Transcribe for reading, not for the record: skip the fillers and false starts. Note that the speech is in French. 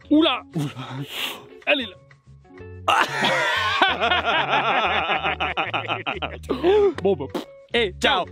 Oula. Elle est là. Bon bah. Et ciao.